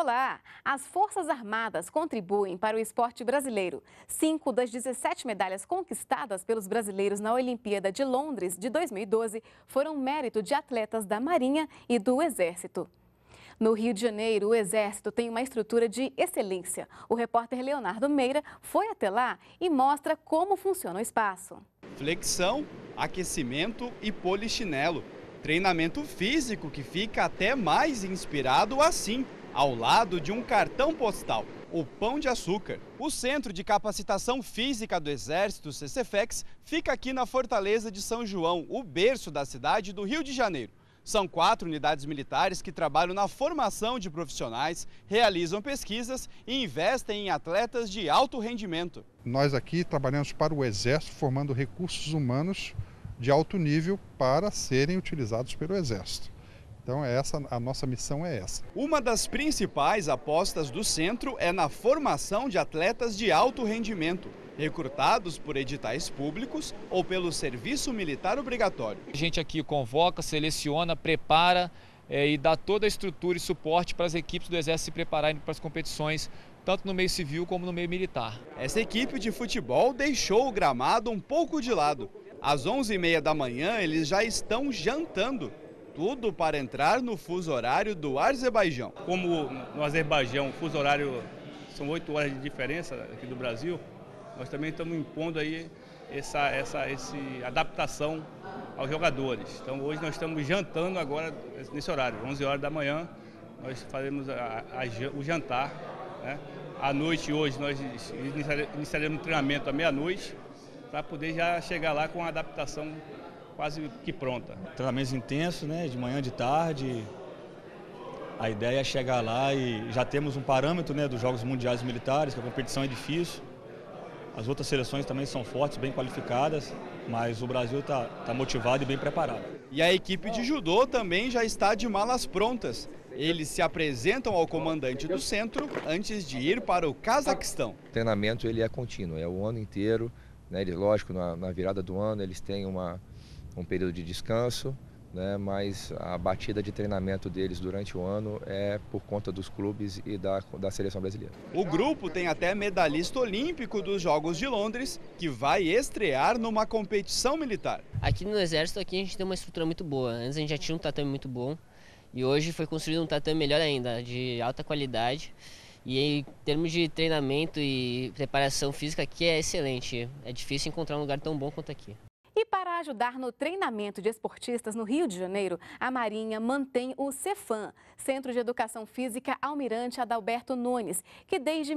Olá! As Forças Armadas contribuem para o esporte brasileiro. 5 das 17 medalhas conquistadas pelos brasileiros na Olimpíada de Londres de 2012 foram mérito de atletas da Marinha e do Exército. No Rio de Janeiro, o Exército tem uma estrutura de excelência. O repórter Leonardo Meira foi até lá e mostra como funciona o espaço. Flexão, aquecimento e polichinelo. Treinamento físico que fica até mais inspirado assim, ao lado de um cartão postal, o Pão de Açúcar. O Centro de Capacitação Física do Exército, CCFEX, fica aqui na Fortaleza de São João, o berço da cidade do Rio de Janeiro. São 4 unidades militares que trabalham na formação de profissionais, realizam pesquisas e investem em atletas de alto rendimento. Nós aqui trabalhamos para o Exército, formando recursos humanos de alto nível para serem utilizados pelo Exército. Então a nossa missão é essa. Uma das principais apostas do centro é na formação de atletas de alto rendimento, recrutados por editais públicos ou pelo serviço militar obrigatório. A gente aqui convoca, seleciona, prepara e dá toda a estrutura e suporte para as equipes do Exército se prepararem para as competições, tanto no meio civil como no meio militar. Essa equipe de futebol deixou o gramado um pouco de lado. Às 11h30 da manhã eles já estão jantando. Tudo para entrar no fuso horário do Azerbaijão. Como no Azerbaijão o fuso horário são 8 horas de diferença aqui do Brasil, nós também estamos impondo aí essa adaptação aos jogadores. Então hoje nós estamos jantando agora nesse horário, 11 horas da manhã, nós faremos o jantar, né? À noite hoje nós iniciaremos o treinamento à meia-noite para poder já chegar lá com a adaptação quase que pronta. Treinamentos intensos, né, de manhã, de tarde. A ideia é chegar lá e já temos um parâmetro, né, dos Jogos Mundiais Militares, que a competição é difícil. As outras seleções também são fortes, bem qualificadas, mas o Brasil está motivado e bem preparado. E a equipe de judô também já está de malas prontas. Eles se apresentam ao comandante do centro antes de ir para o Cazaquistão. O treinamento ele é contínuo, é o ano inteiro, né, lógico, na virada do ano eles têm um período de descanso, né, mas a batida de treinamento deles durante o ano é por conta dos clubes e da seleção brasileira. O grupo tem até medalhista olímpico dos Jogos de Londres, que vai estrear numa competição militar. Aqui no Exército a gente tem uma estrutura muito boa. Antes a gente já tinha um tatame muito bom e hoje foi construído um tatame melhor ainda, de alta qualidade. E em termos de treinamento e preparação física aqui é excelente. É difícil encontrar um lugar tão bom quanto aqui. E para ajudar no treinamento de esportistas no Rio de Janeiro, a Marinha mantém o Cefam, Centro de Educação Física Almirante Adalberto Nunes, que desde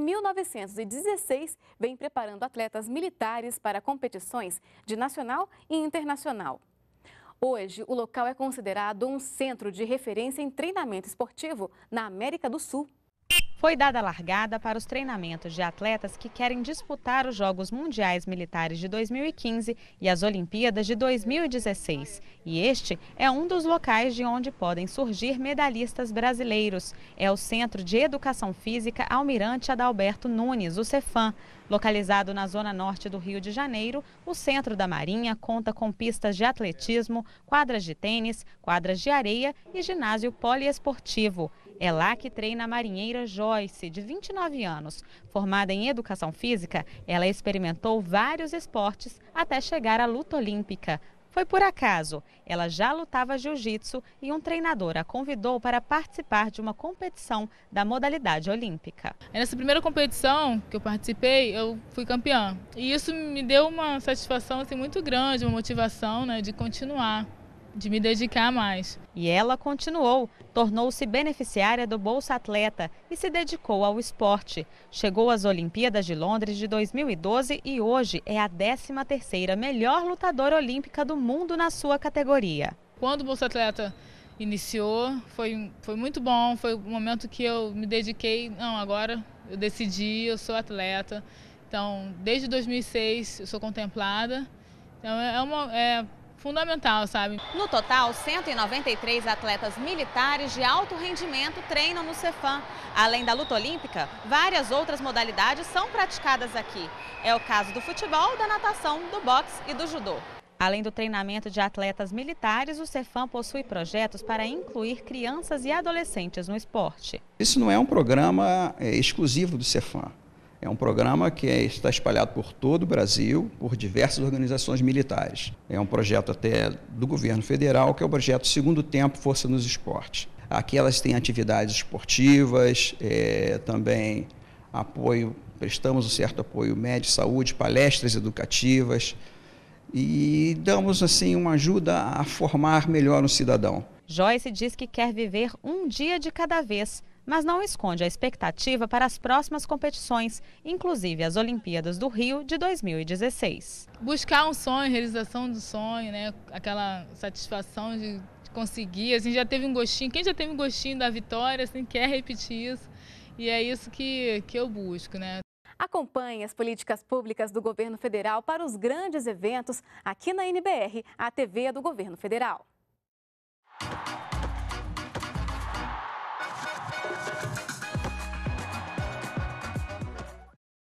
1916 vem preparando atletas militares para competições de nacional e internacional. Hoje, o local é considerado um centro de referência em treinamento esportivo na América do Sul. Foi dada a largada para os treinamentos de atletas que querem disputar os Jogos Mundiais Militares de 2015 e as Olimpíadas de 2016. E este é um dos locais de onde podem surgir medalhistas brasileiros. É o Centro de Educação Física Almirante Adalberto Nunes, o Cefam. Localizado na zona norte do Rio de Janeiro, o Centro da Marinha conta com pistas de atletismo, quadras de tênis, quadras de areia e ginásio poliesportivo. É lá que treina a marinheira Joyce, de 29 anos. Formada em educação física, ela experimentou vários esportes até chegar à luta olímpica. Foi por acaso. Ela já lutava jiu-jitsu e um treinador a convidou para participar de uma competição da modalidade olímpica. Nessa primeira competição que eu participei, eu fui campeã. E isso me deu uma satisfação assim, muito grande, uma motivação, né, de continuar, de me dedicar mais. E ela continuou, tornou-se beneficiária do Bolsa Atleta e se dedicou ao esporte. Chegou às Olimpíadas de Londres de 2012 e hoje é a 13ª melhor lutadora olímpica do mundo na sua categoria. Quando o Bolsa Atleta iniciou, foi muito bom, foi o momento que eu me dediquei, não, agora eu decidi, eu sou atleta. Então, desde 2006 eu sou contemplada, então é fundamental, sabe? No total, 193 atletas militares de alto rendimento treinam no Cefam. Além da luta olímpica, várias outras modalidades são praticadas aqui. É o caso do futebol, da natação, do boxe e do judô. Além do treinamento de atletas militares, o Cefam possui projetos para incluir crianças e adolescentes no esporte. Isso não é um programa exclusivo do Cefam. É um programa que está espalhado por todo o Brasil, por diversas organizações militares. É um projeto até do governo federal, que é o projeto Segundo Tempo Força nos Esportes. Aqui elas têm atividades esportivas, também apoio, prestamos um certo apoio médico, saúde, palestras educativas e damos assim uma ajuda a formar melhor um cidadão. Joyce diz que quer viver um dia de cada vez, mas não esconde a expectativa para as próximas competições, inclusive as Olimpíadas do Rio de 2016. Buscar um sonho, realização do sonho, né? Aquela satisfação de conseguir. A gente já teve um gostinho, quem já teve um gostinho da vitória, assim, quer repetir isso. E é isso que eu busco, né? Acompanhe as políticas públicas do governo federal para os grandes eventos aqui na NBR, a TV do governo federal.